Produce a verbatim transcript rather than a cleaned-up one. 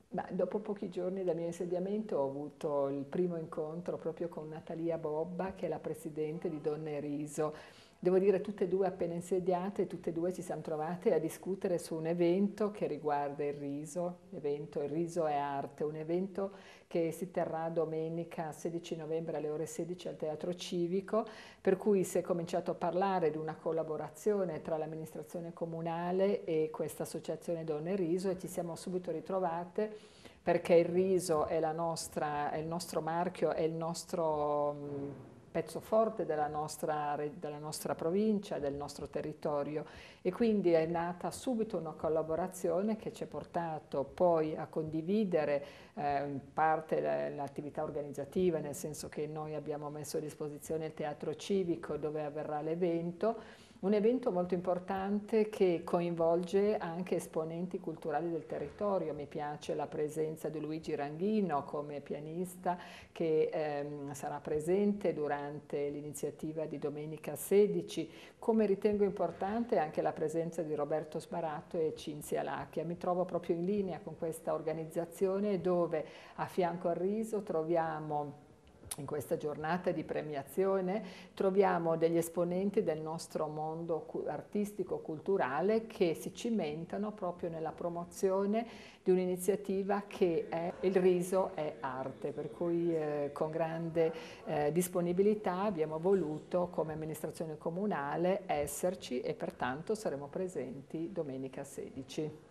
Ma dopo pochi giorni dal mio insediamento ho avuto il primo incontro proprio con Natalia Bobba, che è la presidente di Donne Riso. Devo dire, tutte e due appena insediate, tutte e due ci siamo trovate a discutere su un evento che riguarda il riso, evento Il riso è arte, un evento che si terrà domenica sedici novembre alle ore sedici al Teatro Civico, per cui si è cominciato a parlare di una collaborazione tra l'amministrazione comunale e questa associazione Donne Riso, e ci siamo subito ritrovate perché il riso è, la nostra, è il nostro marchio, è il nostro mh, pezzo forte della nostra, della nostra provincia, del nostro territorio, e quindi è nata subito una collaborazione che ci ha portato poi a condividere eh, in parte l'attività organizzativa, nel senso che noi abbiamo messo a disposizione il Teatro Civico dove avverrà l'evento. Un evento molto importante che coinvolge anche esponenti culturali del territorio. Mi piace la presenza di Luigi Ranghino come pianista, che ehm, sarà presente durante l'iniziativa di domenica sedici, come ritengo importante anche la presenza di Roberto Sbarato e Cinzia Lacchia. Mi trovo proprio in linea con questa organizzazione dove a fianco al riso troviamo, in questa giornata di premiazione, troviamo degli esponenti del nostro mondo artistico-culturale che si cimentano proprio nella promozione di un'iniziativa che è Il riso è arte, per cui eh, con grande eh, disponibilità abbiamo voluto come amministrazione comunale esserci, e pertanto saremo presenti domenica sedici.